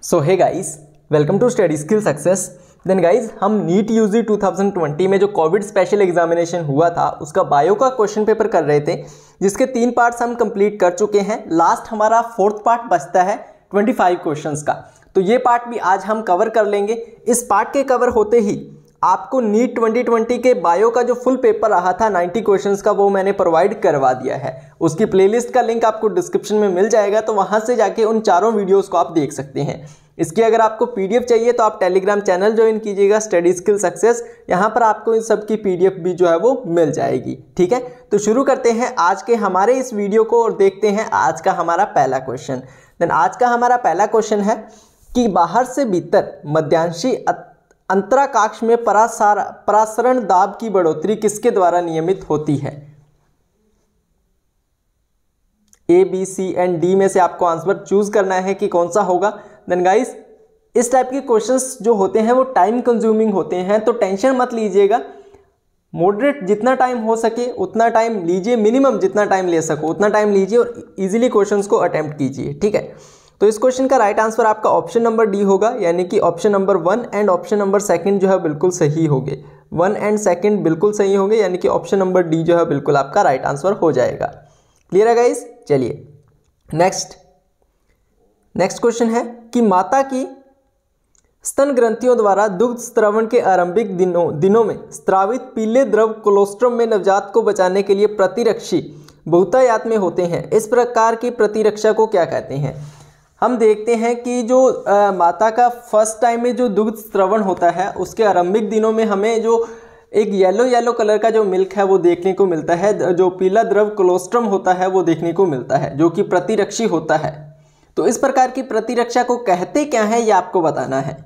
So hey guys, welcome to study skill success. Then guys, हम NEET UG 2020 में जो Covid special examination हुआ था उसका बायो का क्वेश्चन पेपर कर रहे थे, जिसके 3 पार्ट्स हम कंप्लीट कर चुके हैं। लास्ट हमारा 4th पार्ट बचता है 25 क्वेश्चंस का, तो ये पार्ट भी आज हम कवर कर लेंगे। इस पार्ट के कवर होते ही आपको नीट 2020 के बायो का जो फुल पेपर रहा था 90 क्वेश्चंस का, वो मैंने प्रोवाइड करवा दिया है। उसकी प्लेलिस्ट का लिंक आपको डिस्क्रिप्शन में मिल जाएगा, तो वहां से जाके उन चारों वीडियोस को आप देख सकते हैं। इसकी अगर आपको पीडीएफ चाहिए तो आप टेलीग्राम चैनल ज्वाइन कीजिएगा, स्टडी स्किल सक्सेस। यहाँ पर आपको इन सब की पीडीएफ भी जो है वो मिल जाएगी। ठीक है, तो शुरू करते हैं आज के हमारे इस वीडियो को और देखते हैं आज का हमारा पहला क्वेश्चन। देन आज का हमारा पहला क्वेश्चन है कि बाहर से भीतर मध्यांशी अंतराकाश में परासरण दाब की बढ़ोतरी किसके द्वारा नियमित होती है? A, B, C and D में से आपको आंसर चूज करना है कि कौन सा होगा। देन गाइस, इस टाइप के क्वेश्चंस जो होते हैं वो टाइम कंज्यूमिंग होते हैं, तो टेंशन मत लीजिएगा। मॉडरेट जितना टाइम हो सके उतना टाइम लीजिए, मिनिमम जितना टाइम ले सको उतना टाइम लीजिए और इजीली क्वेश्चंस को अटेम्प्ट कीजिए। ठीक है, तो इस क्वेश्चन का राइट आंसर आपका ऑप्शन नंबर डी होगा, यानी कि option number 1 and option number 2 जो है बिल्कुल सही होंगे। 1 एंड 2 बिल्कुल सही होंगे, यानी कि ऑप्शन नंबर डी जो है बिल्कुल आपका राइट आंसर हो जाएगा। क्लियर है गाइस? चलिए नेक्स्ट क्वेश्चन है कि माता की स्तन ग्रंथियों द्वारा दुग्ध स्त्रवण के आरंभिक दिनों में स्त्रावित पीले द्रव कोलोस्ट्रम में नवजात को बचाने के लिए प्रतिरक्षी बहुतायत में होते हैं। इस प्रकार की प्रतिरक्षा को क्या कहते हैं? हम देखते हैं कि जो माता का फर्स्ट टाइम में जो दुग्ध स्त्रवण होता है उसके आरंभिक दिनों में हमें जो एक येलो कलर का जो मिल्क है वो देखने को मिलता है, जो पीला द्रव कोलोस्ट्रम होता है वो देखने को मिलता है, जो कि प्रतिरक्षी होता है। तो इस प्रकार की प्रतिरक्षा को कहते क्या है ये आपको बताना है।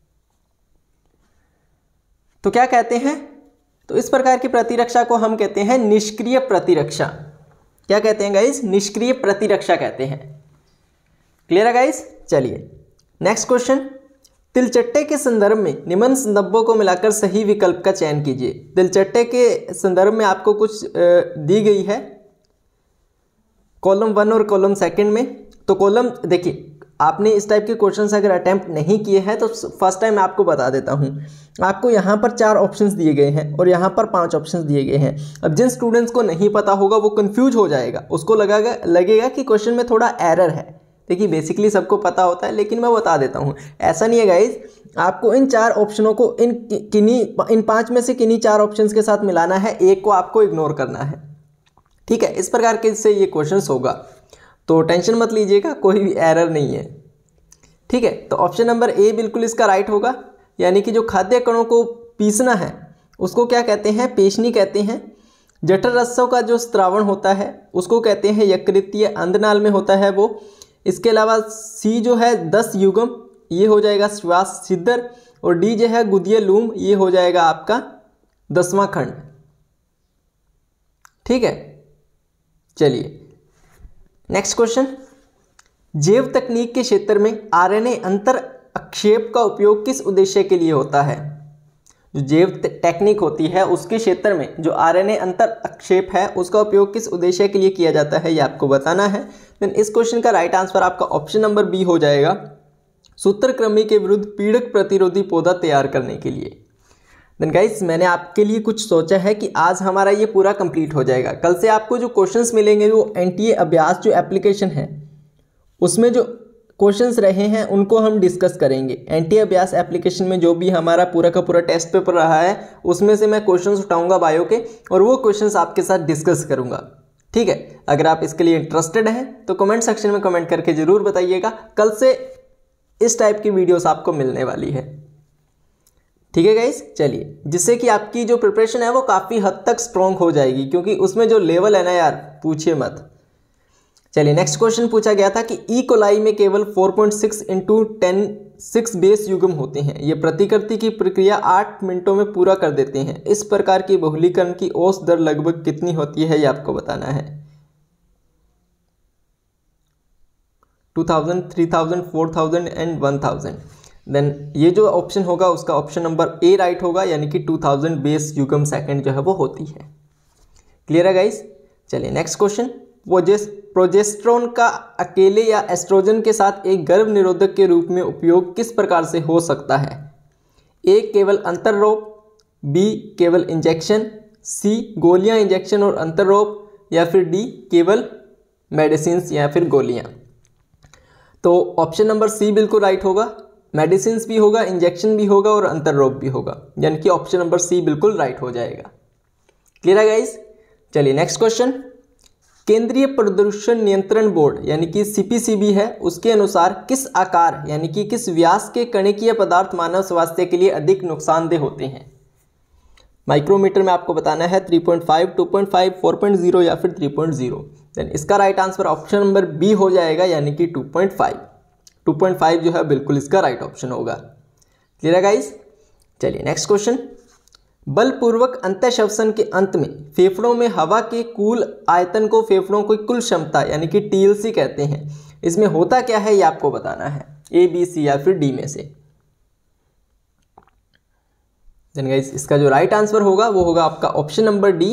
तो क्या कहते हैं? तो इस प्रकार की प्रतिरक्षा को हम कहते हैं निष्क्रिय प्रतिरक्षा। क्या कहते हैं गाइस? निष्क्रिय प्रतिरक्षा कहते हैं। क्लियर है गाइस? चलिए नेक्स्ट क्वेश्चन, तिलचट्टे के संदर्भ में निम्न संदर्भों को मिलाकर सही विकल्प का चयन कीजिए। तिलचट्टे के संदर्भ में आपको कुछ दी गई है कॉलम 1 और कॉलम 2 में। तो कॉलम देखिए, आपने इस टाइप के क्वेश्चंस अगर अटेम्प्ट नहीं किए हैं तो फर्स्ट टाइम मैं आपको बता देता हूं। आपको यहाँ पर 4 ऑप्शंस दिए गए हैं और यहाँ पर 5 ऑप्शंस दिए गए हैं। अब जिन स्टूडेंट्स को नहीं पता होगा वो कंफ्यूज हो जाएगा, उसको लगेगा कि क्वेश्चन में थोड़ा एरर है। देखिए, बेसिकली सबको पता होता है, लेकिन मैं बता देता हूँ ऐसा नहीं है गाइज। आपको इन 4 ऑप्शनों को इन 5 में से किन्हीं 4 ऑप्शंस के साथ मिलाना है, एक को आपको इग्नोर करना है। ठीक है, इस प्रकार के से ये क्वेश्चंस होगा, तो टेंशन मत लीजिएगा, कोई भी एरर नहीं है। ठीक है, तो ऑप्शन नंबर ए बिल्कुल इसका राइट होगा, यानी कि जो खाद्य कणों को पीसना है उसको क्या कहते हैं? पेशनी कहते हैं। जठर रसों का जो स्त्रावण होता है उसको कहते हैं यकृतीय, अंधनाल में होता है वो। इसके अलावा सी जो है 10 युग्म, ये हो जाएगा श्वास छिद्र, और डी जो है गुदीय लूम, ये हो जाएगा आपका 10वां खंड। ठीक है, चलिए नेक्स्ट क्वेश्चन, जैव तकनीक के क्षेत्र में आरएनए अंतर अक्षेप का उपयोग किस उद्देश्य के लिए होता है? जो जैव टेक्निक होती है उसके क्षेत्र में जो आरएनए अंतर अक्षेप है उसका उपयोग किस उद्देश्य के लिए किया जाता है ये आपको बताना है। देन इस क्वेश्चन का राइट आंसर आपका ऑप्शन नंबर बी हो जाएगा, सूत्रकृमि के विरुद्ध पीड़क प्रतिरोधी पौधा तैयार करने के लिए। देन गाइस, मैंने आपके लिए कुछ सोचा है कि आज हमारा ये पूरा कंप्लीट हो जाएगा। कल से आपको जो क्वेश्चंस मिलेंगे वो एनटीए अभ्यास जो एप्लीकेशन है उसमें जो क्वेश्चंस रहे हैं उनको हम डिस्कस करेंगे। एनटीए अभ्यास एप्लीकेशन में जो भी हमारा पूरा का पूरा टेस्ट पेपर रहा है उसमें से मैं क्वेश्चंस उठाऊंगा बायो के, और वो क्वेश्चंस आपके साथ डिस्कस करूंगा। ठीक है, अगर आप इसके लिए इंटरेस्टेड हैं तो कमेंट सेक्शन में कमेंट करके जरूर बताइएगा। कल से इस टाइप की वीडियोस आपको मिलने वाली है। ठीक है गाइस, चलिए, जिससे कि आपकी जो प्रिपरेशन है वो काफ़ी हद तक स्ट्रॉन्ग हो जाएगी, क्योंकि उसमें जो लेवल है ना यार, पूछिए मत। चलिए नेक्स्ट क्वेश्चन पूछा गया था कि ई कोलाई में केवल 4.6 × 10⁶ बेस युग्म होते हैं। ये प्रतिकृति की प्रक्रिया 8 मिनटों में पूरा कर देते हैं। इस प्रकार की बहुलीकरण की औसत दर लगभग कितनी होती है ये आपको बताना है। 2000, 3000, 4000 एंड 1000। देन ये जो ऑप्शन होगा उसका ऑप्शन नंबर ए राइट होगा, यानी कि 2000 बेस युग्म सेकंड जो है वो होती है। क्लियर है गाइस? चलिए नेक्स्ट क्वेश्चन, प्रोजेस्टेरोन का अकेले या एस्ट्रोजन के साथ एक गर्भ निरोधक के रूप में उपयोग किस प्रकार से हो सकता है? ए केवल अंतर्रोप, बी केवल इंजेक्शन, सी गोलियां इंजेक्शन और अंतर्रोप, या फिर डी केवल मेडिसिन या फिर गोलियां। तो ऑप्शन नंबर सी बिल्कुल राइट होगा। मेडिसिन भी होगा, इंजेक्शन भी होगा और अंतर्रोप भी होगा, यानी कि ऑप्शन नंबर सी बिल्कुल राइट हो जाएगा। क्लियर है गाइस? चलिए नेक्स्ट क्वेश्चन। केंद्रीय प्रदूषण नियंत्रण बोर्ड यानी कि सीपीसीबी है, उसके अनुसार किस आकार यानी कि किस व्यास के कणिकीय पदार्थ मानव स्वास्थ्य के लिए अधिक नुकसानदेह होते हैं? माइक्रोमीटर में आपको बताना है 3.5, 2.5, 4.0 या फिर 3.0। देन इसका right answer option number B हो जाएगा, यानी कि 2.5। 2.5 जो है बिल्कुल इसका राइट ऑप्शन होगा। क्लियर है गाइस? चलिए नेक्स्ट क्वेश्चन। बलपूर्वक अंतःश्वसन के अंत में फेफड़ों में हवा के कुल आयतन को फेफड़ों की कुल क्षमता यानी कि टीएलसी कहते हैं। इसमें होता क्या है ये आपको बताना है, ए, बी, सी या फिर डी में से। देन गाइस इसका जो राइट आंसर होगा वो होगा आपका option number D.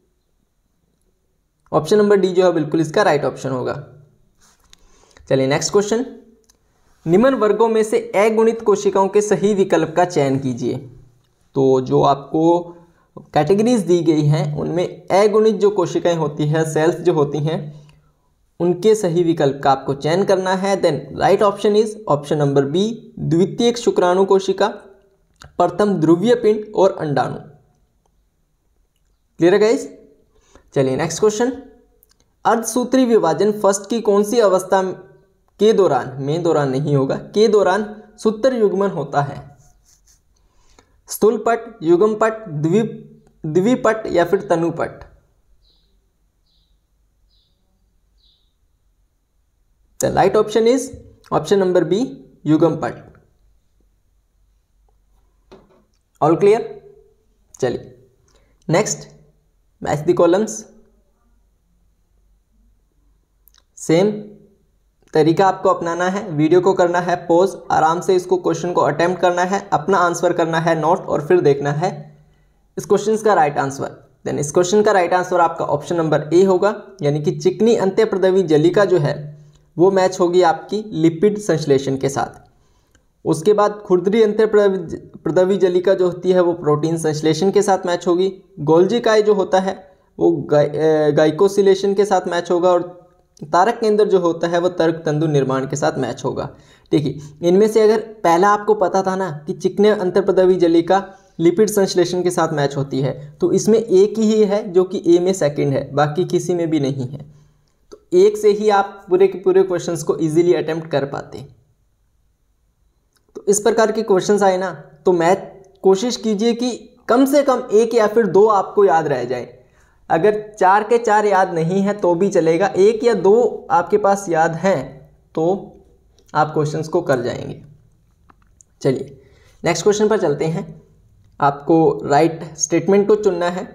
Option number D जो है बिल्कुल इसका राइट ऑप्शन होगा। चलिए नेक्स्ट क्वेश्चन। निम्न वर्गों में से अगुणित कोशिकाओं के सही विकल्प का चयन कीजिए। तो जो आपको कैटेगरीज दी गई हैं उनमें अगुणित जो कोशिकाएं होती हैं, सेल्स जो होती हैं, उनके सही विकल्प का आपको चयन करना है। Then right option is option number B, द्वितीयक शुक्राणु कोशिका, प्रथम ध्रुवीय पिंड और अंडाणु। क्लियर है गाइस? चलिए नेक्स्ट क्वेश्चन। अर्धसूत्री विभाजन फर्स्ट की कौन सी अवस्था के दौरान, में दौरान नहीं होगा, के दौरान सूत्र युग्मन होता है? स्थूलपट, युग्मपट, द्विपट या फिर तनुपट? The right option is option number B, युग्मपट। All clear? चलिए next, match the columns. Same तरीका आपको अपनाना है, वीडियो को करना है पॉज, आराम से इसको क्वेश्चन को अटेम्प्ट करना है, अपना आंसर करना है नोट और फिर देखना है इस क्वेश्चन का राइट आंसर। देन इस क्वेश्चन का राइट आंसर आपका ऑप्शन नंबर ए होगा, यानी कि चिकनी अंत्यप्रदवी जलिका जो है वो मैच होगी आपकी लिपिड संश्लेषण के साथ। उसके बाद खुरदरी अंत्यप्रदवी जलिका जो होती है वो प्रोटीन संश्लेषण के साथ मैच होगी। गोल्जी काय जो होता है वो गाइकोसिलेशन के साथ मैच होगा और तारक केंद्र जो होता है वो तर्क तंतु निर्माण के साथ मैच होगा। ठीक है, इनमें से अगर पहला आपको पता था ना कि चिकने अंतर्प्रदवी जलिका लिपिड संश्लेषण के साथ मैच होती है, तो इसमें एक ही है जो कि ए में सेकंड है, बाकी किसी में भी नहीं है। तो एक से ही आप पूरे के पूरे क्वेश्चंस को इजीली अटेम्प्ट कर पाते। तो इस प्रकार के क्वेश्चंस आए ना तो मैथ कोशिश कीजिए कि कम से कम एक या फिर दो आपको याद रह जाए। अगर 4 के 4 याद नहीं है तो भी चलेगा, एक या दो आपके पास याद हैं तो आप क्वेश्चंस को कर जाएंगे। चलिए नेक्स्ट क्वेश्चन पर चलते हैं। आपको राइट स्टेटमेंट को चुनना है।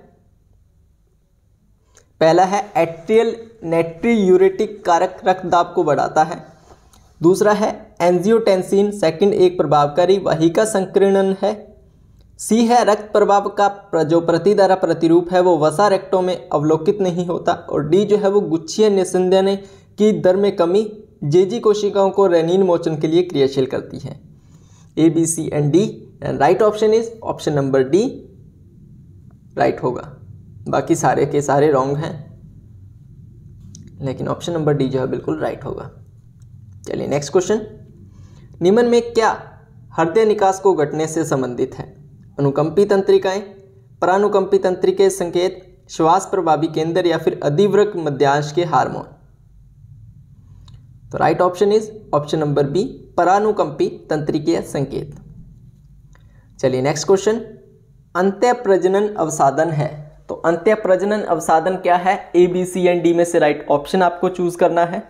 पहला है एट्रियल नेट्रियूरेटिक कारक रक्तदाब को बढ़ाता है। दूसरा है एंजियोटेंसिन सेकंड एक प्रभावकारी वाहिका संकीर्णन है। सी है रक्त प्रवाह का जो प्रतिधारा प्रतिरूप है वो वसा रेक्टों में अवलोकित नहीं होता। और डी जो है वो गुच्छीय निस्संदन की दर में कमी जेजी कोशिकाओं को रेनिन मोचन के लिए क्रियाशील करती है। A, B, C and D. Right option is option number D right होगा, बाकी सारे के सारे रॉन्ग हैं, लेकिन ऑप्शन नंबर डी जो है बिल्कुल राइट होगा। चलिए नेक्स्ट क्वेश्चन। निम्न में क्या हृदय निकास को घटने से संबंधित है? अनुकंपी तंत्रिकाएं, परानुकंपी तंत्रिके संकेत, श्वास प्रभावी केंद्र या फिर अधिवृक्क मध्यांश के हार्मोन? तो right option is option number B, परानुकंपी तंत्रिकीय संकेत। चलिए नेक्स्ट क्वेश्चन। अंत्य प्रजनन अवसादन है, तो अंत्य प्रजनन अवसादन क्या है? A, B, C and D में से राइट ऑप्शन आपको चूज करना है।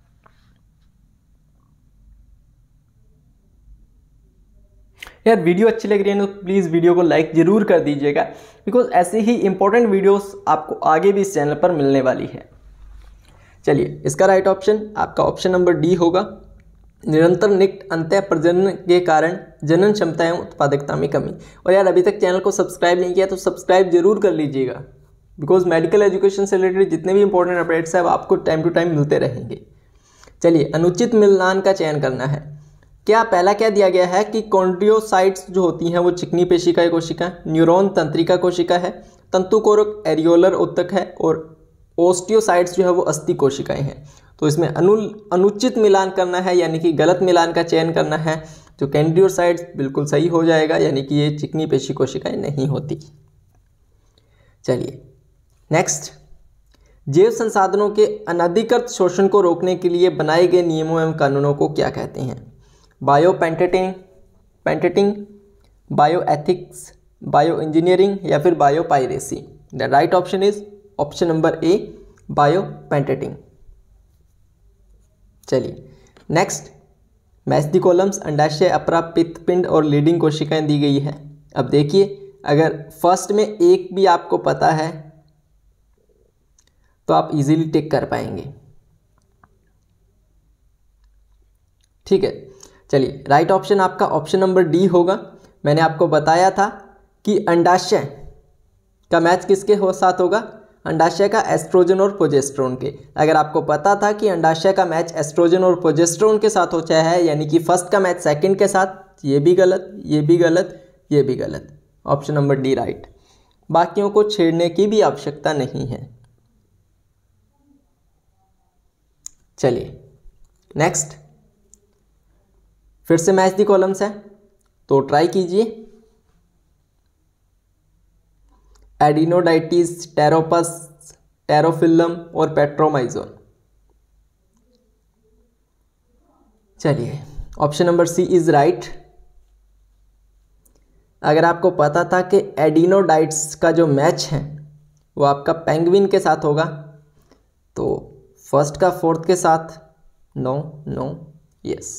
यार वीडियो अच्छी लग रही है तो प्लीज़ वीडियो को लाइक जरूर कर दीजिएगा, बिकॉज ऐसे ही इंपॉर्टेंट वीडियोस आपको आगे भी इस चैनल पर मिलने वाली है। चलिए इसका राइट ऑप्शन आपका ऑप्शन नंबर डी होगा। निरंतर निकट अंत्य प्रजनन के कारण जनन क्षमता एवं उत्पादकता में कमी। और यार अभी तक चैनल को सब्सक्राइब नहीं किया तो सब्सक्राइब जरूर कर लीजिएगा, बिकॉज मेडिकल एजुकेशन से रिलेटेड जितने भी इंपॉर्टेंट अपडेट्स हैं वो आपको टाइम टू टाइम मिलते रहेंगे। चलिए, अनुचित मिलान का चयन करना है। क्या पहला क्या दिया गया है कि कॉन्ड्रियोसाइट्स जो होती हैं वो चिकनी पेशिका कोशिका, न्यूरॉन तंत्रिका कोशिका है, तंतुकोरक एरियोलर ऊतक है, और ओस्टियोसाइट्स जो है वो अस्थि कोशिकाएं हैं। तो इसमें अनुचित मिलान करना है, यानी कि गलत मिलान का चयन करना है। तो कॉन्ड्रियोसाइट्स बिल्कुल सही हो जाएगा, यानी कि ये चिकनी पेशी कोशिकाएं नहीं होती। चलिए नेक्स्ट, जैव संसाधनों के अनधिकृत शोषण को रोकने के लिए बनाए गए नियमों एवं कानूनों को क्या कहते हैं? Bio patenting, bio ethics, bio engineering या फिर bio piracy? The right option is option number A, bio patenting. चलिए नेक्स्ट, मैस्टिकोलम्स, अंडाशय, अपरा, पित्त पिंड और लीडिंग कोशिकाएं दी गई है। अब देखिए, अगर फर्स्ट में एक भी आपको पता है तो आप इजीली टिक कर पाएंगे। ठीक है, चलिए राइट ऑप्शन आपका ऑप्शन नंबर डी होगा। मैंने आपको बताया था कि अंडाशय का मैच किसके साथ होगा? अंडाशय का एस्ट्रोजन और प्रोजेस्टेरोन के। अगर आपको पता था कि अंडाशय का मैच एस्ट्रोजन और प्रोजेस्टेरोन के साथ होता है, यानी कि फर्स्ट का मैच सेकंड के साथ, ये भी गलत, ये भी गलत, ये भी गलत। Option number D right. बाकियों को छेड़ने की भी आवश्यकता नहीं है। चलिए नेक्स्ट, फिर से मैच दी कॉलम्स है तो ट्राई कीजिए। एडिनोडाइटिस, टेरोपस, टेरोफिल्लम और पेट्रोमाइजोन। चलिए option number C is right. अगर आपको पता था कि एडिनोडाइट्स का जो मैच है वो आपका पेंगुइन के साथ होगा, तो फर्स्ट का फोर्थ के साथ नो नो यस।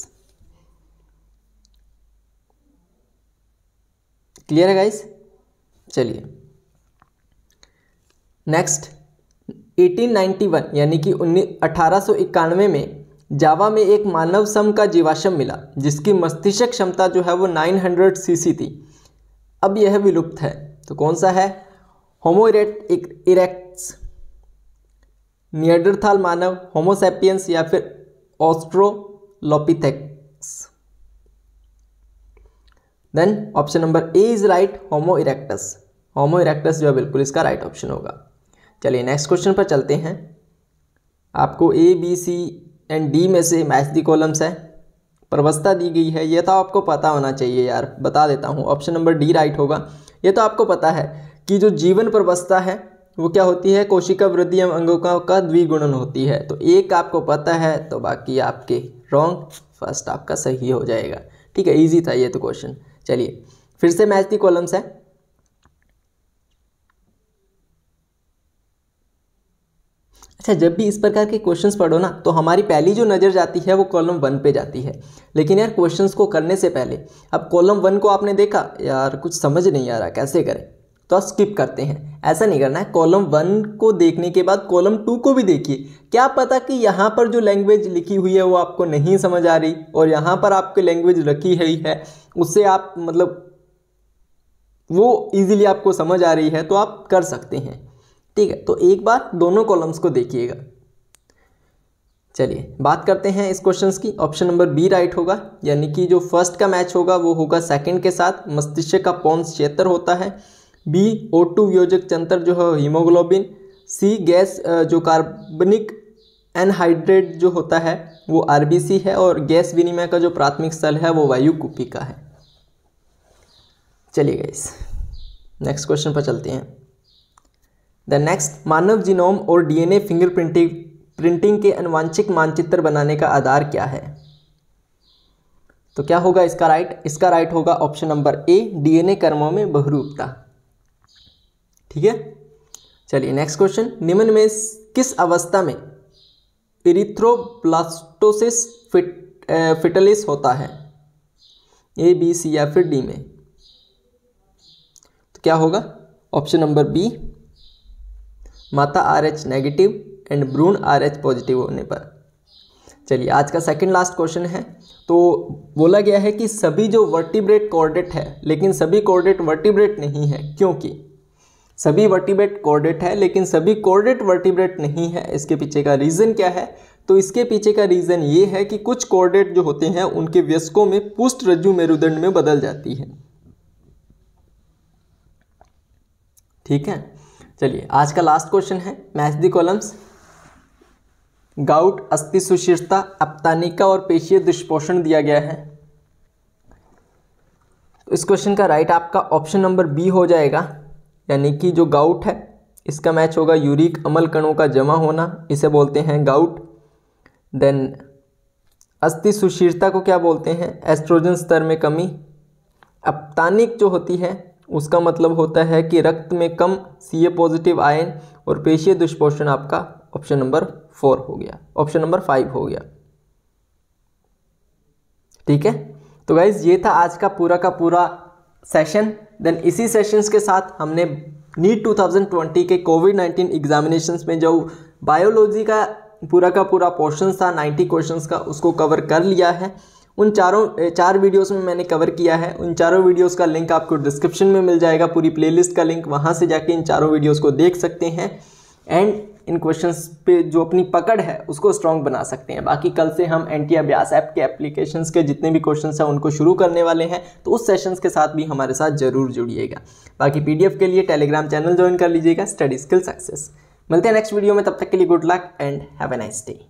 क्लियर है गाइस? चलिए नेक्स्ट, 1891 यानी कि 1891 में जावा में एक मानव सम का जीवाश्म मिला जिसकी मस्तिष्क क्षमता जो है वो 900 सीसी थी। अब यह विलुप्त है, तो कौन सा है? होमो इरेक्ट्स, निएंडरथाल मानव, होमोसैपियंस या फिर Australopithecus? Then option number A is right, homo erectus. Homo erectus जो है बिल्कुल इसका राइट ऑप्शन होगा। चलिए नेक्स्ट क्वेश्चन पर चलते हैं। आपको A B C and D में से मैच दी कॉलम्स है, प्रवस्था दी गई है। ये तो आपको पता होना चाहिए यार, बता देता हूँ। ऑप्शन नंबर डी राइट होगा। ये तो आपको पता है कि जो जीवन प्रवस्था है वो क्या होती है? कोशिका वृद्धि एवं अंगों का द्विगुणन होती है। तो एक आपको पता है तो बाकी आपके रॉन्ग, फर्स्ट आपका सही हो जाएगा। ठीक है, इजी था ये तो क्वेश्चन। चलिए फिर से मैच दी कॉलम्स है। अच्छा, जब भी इस प्रकार के क्वेश्चंस पढ़ो ना तो हमारी पहली जो नज़र जाती है वो कॉलम 1 पे जाती है। लेकिन यार क्वेश्चंस को करने से पहले, अब कॉलम 1 को आपने देखा, यार कुछ समझ नहीं आ रहा कैसे करें, तो आप स्किप करते हैं। ऐसा नहीं करना है, कॉलम 1 को देखने के बाद कॉलम 2 को भी देखिए। क्या पता कि यहाँ पर जो लैंग्वेज लिखी हुई है वो आपको नहीं समझ आ रही और यहाँ पर आपकी लैंग्वेज रखी है उससे आप मतलब वो ईजिली आपको समझ आ रही है, तो आप कर सकते हैं। ठीक है, तो एक बार दोनों कॉलम्स को देखिएगा। चलिए बात करते हैं इस क्वेश्चंस की। ऑप्शन नंबर बी राइट होगा, यानी कि जो फर्स्ट का मैच होगा वो होगा सेकंड के साथ, मस्तिष्क का पोन्स क्षेत्र होता है। बी O2 वियोजक तंत्र जो है हीमोग्लोबिन। सी गैस जो कार्बनिक एनहाइड्रेट जो होता है वो RBC है, और गैस विनिमय का जो प्राथमिक स्थल है वो वायु कुपिका है। चलिए गाइस नेक्स्ट क्वेश्चन पर चलते हैं। द नेक्स्ट, मानव जीनोम और DNA फिंगरप्रिंटिंग के आनुवंशिक मानचित्र बनाने का आधार क्या है? तो क्या होगा इसका राइट? इसका राइट होगा ऑप्शन नंबर ए, DNA क्रमों में बहुरूपता। ठीक है, चलिए नेक्स्ट क्वेश्चन। निम्न में किस अवस्था में इरिथ्रोब्लास्टोसिस फिटलिस होता है? A, B, C या फिर डी में? तो क्या होगा? ऑप्शन नंबर बी, माता RH नेगेटिव एंड भ्रूण RH पॉजिटिव होने पर। चलिए आज का सेकंड लास्ट क्वेश्चन है। तो बोला गया है कि सभी जो वर्टिब्रेट कॉर्डेट है, लेकिन सभी कॉर्डेट वर्टिब्रेट नहीं है, क्योंकि सभी वर्टिब्रेट कोऑर्डिनेट है लेकिन सभी कोऑर्डिनेट वर्टिब्रेट नहीं है। इसके पीछे का रीज़न क्या है? तो इसके पीछे का रीज़न ये है कि कुछ कोऑर्डिनेट जो होते हैं उनके वयस्कों में पुष्ट रज्जु मेरुदंड में बदल जाती है। ठीक है, चलिए आज का लास्ट क्वेश्चन है, मैच द कॉलम्स। गाउट, अस्थि सुशीर्षता, अपतानिका और पेशीय दुष्पोषण दिया गया है। तो इस क्वेश्चन का राइट आपका ऑप्शन नंबर बी हो जाएगा, यानी कि जो गाउट है इसका मैच होगा यूरिक अम्ल कणों का जमा होना, इसे बोलते हैं गाउट। देन अस्थि सुशीर्षता को क्या बोलते हैं? एस्ट्रोजन स्तर में कमी। अपतानिक जो होती है उसका मतलब होता है कि रक्त में कम Ca पॉजिटिव आयन। और पेशीय दुष्पोषण आपका ऑप्शन नंबर 4 हो गया, ऑप्शन नंबर 5 हो गया। ठीक है, तो गाइज ये था आज का पूरा सेशन। देन इसी सेशंस के साथ हमने नीट 2020 के कोविड-19 एग्जामिनेशंस में जो बायोलॉजी का पूरा पोर्शन था 90 क्वेश्चंस का, उसको कवर कर लिया है। उन चार वीडियोस में मैंने कवर किया है। उन चारों वीडियोस का लिंक आपको डिस्क्रिप्शन में मिल जाएगा, पूरी प्लेलिस्ट का लिंक, वहाँ से जाके इन चारों वीडियोस को देख सकते हैं एंड इन क्वेश्चंस पे जो अपनी पकड़ है उसको स्ट्रॉन्ग बना सकते हैं। बाकी कल से हम एनटी अभ्यास ऐप के एप्लीकेशंस के जितने भी क्वेश्चंस हैं उनको शुरू करने वाले हैं, तो उस सेशंस के साथ भी हमारे साथ जरूर जुड़िएगा। बाकी पीडीएफ के लिए टेलीग्राम चैनल ज्वाइन कर लीजिएगा, स्टडी स्किल सक्सेस। मिलते हैं नेक्स्ट वीडियो में, तब तक के लिए good luck and have a nice day.